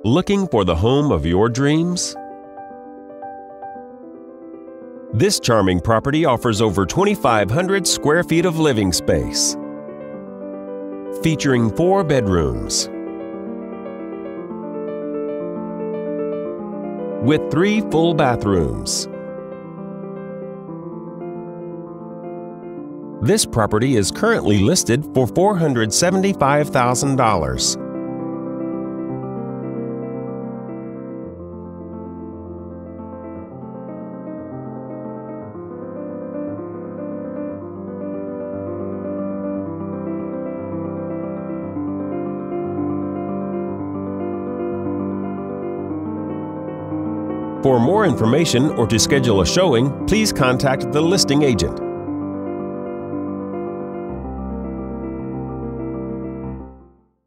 Looking for the home of your dreams? This charming property offers over 2,500 square feet of living space, featuring 4 bedrooms with 3 full bathrooms. This property is currently listed for $475,000. For more information or to schedule a showing, please contact the listing agent.